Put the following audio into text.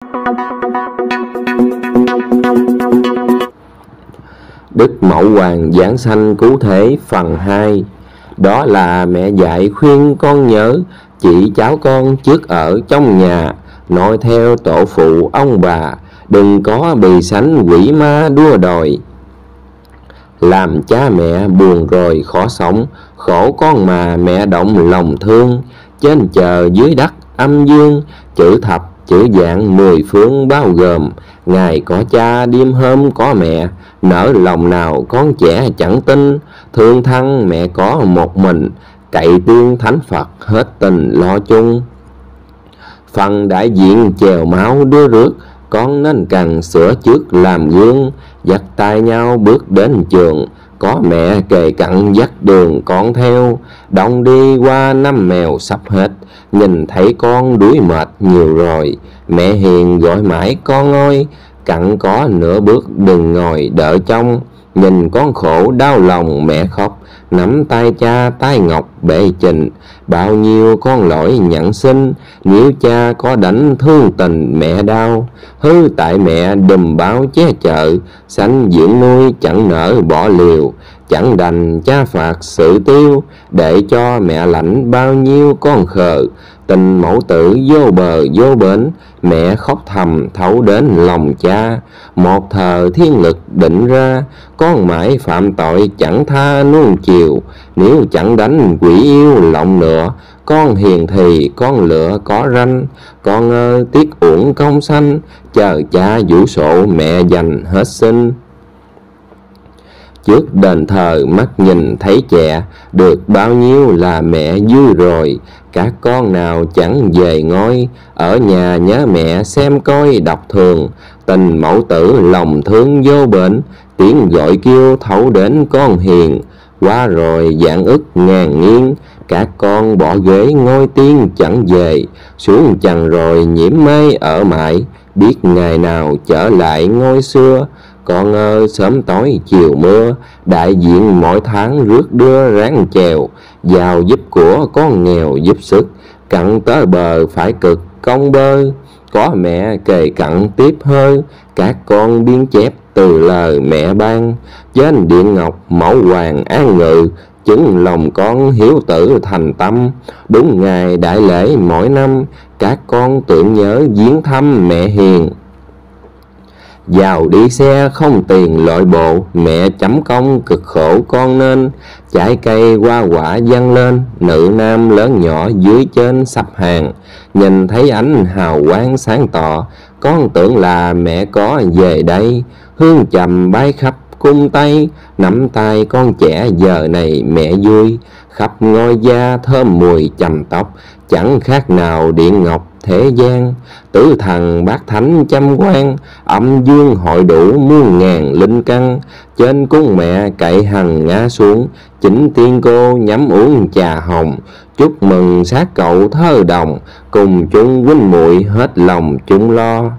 Đức Mẫu Hoàng giảng sanh cứu thế phần 2. Đó là mẹ dạy khuyên con nhớ, chỉ cháu con trước ở trong nhà, noi theo tổ phụ ông bà, đừng có bì sánh quỷ ma đua đòi. Làm cha mẹ buồn rồi khó sống, khổ con mà mẹ động lòng thương. Trên trời dưới đất âm dương, chữ thập chữ dạng 10 phương bao gồm. Ngày có cha đêm hôm có mẹ, nỡ lòng nào con trẻ chẳng tin. Thương thân mẹ có một mình, cậy tiên thánh Phật hết tình lo chung. Phần đại diện chèo máu đưa rước, con nên cần sửa trước làm gương. Dắt tay nhau bước đến trường, có mẹ kề cận dắt đường con theo. Đông đi qua năm mèo sắp hết, nhìn thấy con đuối mệt nhiều rồi. Mẹ hiền gọi mãi con ơi, cặn có nửa bước đừng ngồi đợi trông. Nhìn con khổ đau lòng mẹ khóc, nắm tay cha tay ngọc bệ trình. Bao nhiêu con lỗi nhận xin, nếu cha có đánh thương tình mẹ đau. Hư tại mẹ đùm báo che chở, sanh dưỡng nuôi chẳng nỡ bỏ liều. Chẳng đành cha phạt sự tiêu, để cho mẹ lãnh bao nhiêu con khờ. Tình mẫu tử vô bờ vô bến, mẹ khóc thầm thấu đến lòng cha. Một thờ thiên lực định ra, con mãi phạm tội chẳng tha nuông chiều. Nếu chẳng đánh quỷ yêu lộng lựa, con hiền thì con lựa có ranh. Con ơi tiếc uổng công sanh, chờ cha vũ sổ mẹ dành hết sinh. Trước đền thờ mắt nhìn thấy trẻ, được bao nhiêu là mẹ vui rồi. Các con nào chẳng về ngôi, ở nhà nhớ mẹ xem coi đọc thường. Tình mẫu tử lòng thương vô bến, tiếng gọi kêu thấu đến con hiền. Qua rồi vạn ức ngàn nghiêng, các con bỏ ghế ngôi tiên chẳng về. Xuống trần rồi nhiễm mê ở mãi, biết ngày nào trở lại ngôi xưa. Con ơi sớm tối chiều mưa, đại diện mỗi tháng rước đưa ráng chèo. Vào giúp của con nghèo giúp sức, cặn tới bờ phải cực công bơi. Có mẹ kề cặn tiếp hơi, các con biên chép từ lời mẹ ban. Trên điện ngọc mẫu hoàng an ngự, chứng lòng con hiếu tử thành tâm. Đúng ngày đại lễ mỗi năm, các con tưởng nhớ viếng thăm mẹ hiền. Giàu đi xe không tiền lội bộ, mẹ chấm công cực khổ con nên. Trái cây hoa quả dâng lên, nữ nam lớn nhỏ dưới trên sắp hàng. Nhìn thấy ánh hào quang sáng tỏ, con tưởng là mẹ có về đây. Hương trầm bay khắp cung tây, nắm tay con trẻ giờ này mẹ vui. Khắp ngôi da thơm mùi trầm tóc, chẳng khác nào điện ngọc thế gian. Tứ thần bát thánh chăm quan, âm dương hội đủ muôn ngàn linh căn. Trên cung mẹ cậy hằng ngã xuống, chính tiên cô nhắm uống trà hồng. Chúc mừng sát cậu thơ đồng, cùng chung huynh muội hết lòng chung lo.